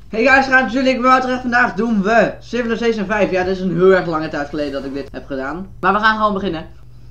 Hey guys, gaat jullie, ik ben Wouter. Vandaag doen we Civilization 5. Ja, dit is een heel erg lange tijd geleden dat ik dit heb gedaan. Maar we gaan gewoon beginnen.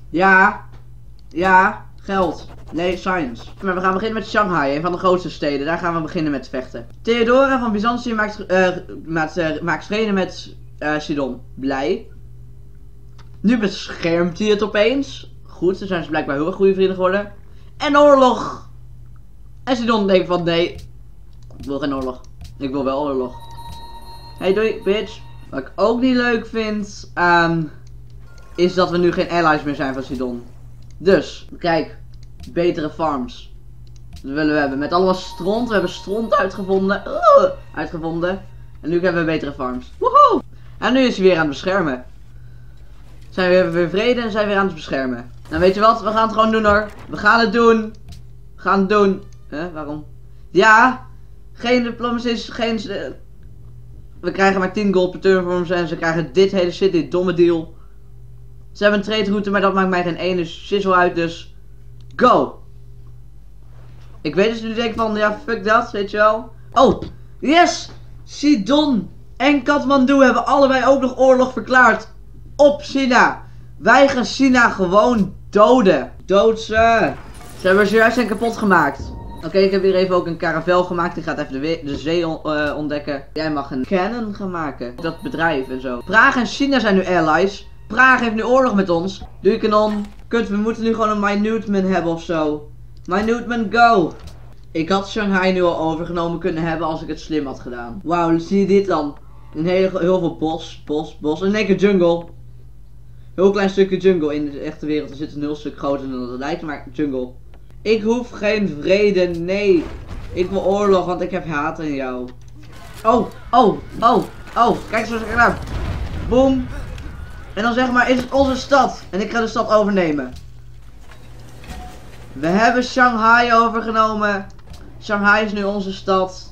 Ja, geld. Nee, science. Maar we gaan beginnen met Shanghai, een van de grootste steden. Daar gaan we beginnen met vechten. Theodora van Byzantië maakt vrede met Sidon. Blij. Nu beschermt hij het opeens. Goed, ze zijn dus blijkbaar heel erg goede vrienden geworden. En oorlog. En Sidon denkt van nee, ik wil geen oorlog. Ik wil wel oorlog. Hey, doei, bitch. Wat ik ook niet leuk vind, is dat we nu geen allies meer zijn van Sidon. Dus, kijk, betere farms. Dat willen we hebben. Met allemaal stront. We hebben stront uitgevonden. En nu hebben we betere farms. Woehoe! En nu is hij weer aan het beschermen. Zijn we weer vrede en zijn we weer aan het beschermen. Nou, weet je wat? We gaan het gewoon doen hoor. We gaan het doen. We gaan het doen. Waarom? Ja. Geen diplomacies, geen... We krijgen maar 10 gold per turn voor hem en ze krijgen dit hele shit, dit domme deal. Ze hebben een trade route, maar dat maakt mij geen ene shizzle uit, dus... Go! Ik weet dus nu denk van, ja, fuck dat, weet je wel. Oh, yes! Sidon en Kathmandu hebben allebei ook nog oorlog verklaard. Op China. Wij gaan China gewoon doden. Dood ze. Ze hebben zojuist zijn kapot gemaakt. Oké, ik heb hier even ook een karavel gemaakt. Die gaat even de zee ontdekken. Jij mag een cannon gaan maken. Dat bedrijf en zo. Praag en China zijn nu allies. Praag heeft nu oorlog met ons. Doe je kanon. Kut, we moeten nu gewoon een Minuteman hebben of zo. Minuteman, go! Ik had Shanghai nu al overgenomen kunnen hebben als ik het slim had gedaan. Wauw, zie je dit dan? Heel veel bos. En in één keer jungle. Heel klein stukje jungle in de echte wereld. Er zit een heel stuk groter dan dat het lijkt, maar jungle. Ik hoef geen vrede, nee. Ik wil oorlog, want ik heb haat aan jou. Oh, kijk eens wat ik gedaan. Boom. En dan zeg maar, is het onze stad. En ik ga de stad overnemen. We hebben Shanghai overgenomen. Shanghai is nu onze stad.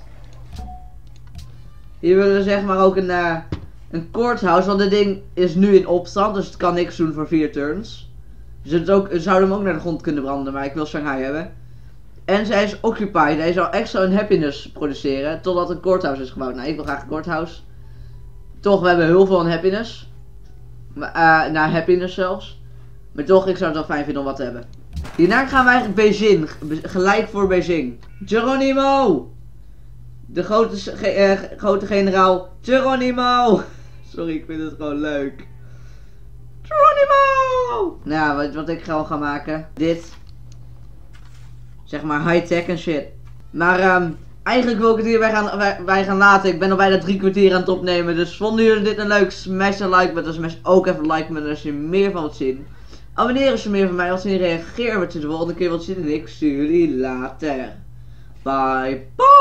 Hier willen we zeg maar ook een courthouse, want dit ding is nu in opstand, dus het kan niks doen voor 4 turns. Ze zouden hem ook naar de grond kunnen branden, maar ik wil Shanghai hebben. En zij is occupied. Hij zal extra een happiness produceren totdat een courthouse is gebouwd. Nou, ik wil graag een courthouse. Toch, we hebben heel veel aan happiness. Naar happiness zelfs. Maar toch, ik zou het wel fijn vinden om wat te hebben. Hierna gaan we eigenlijk Beijing. Gelijk voor Beijing. Geronimo! De grote generaal Geronimo! Sorry, ik vind het gewoon leuk. Geronimo! Nou, wat ik gewoon ga maken. Dit. Zeg maar high-tech en shit. Maar eigenlijk wil ik het hierbij gaan laten. Ik ben al bijna 3 kwartier aan het opnemen. Dus vonden jullie dit een leuk? Smash een like button. Smash ook even een like button als je meer van wilt zien. Abonneer als je meer van mij wilt zien. Reageer wat je de volgende keer wilt zien. En ik zie jullie later. Bye bye.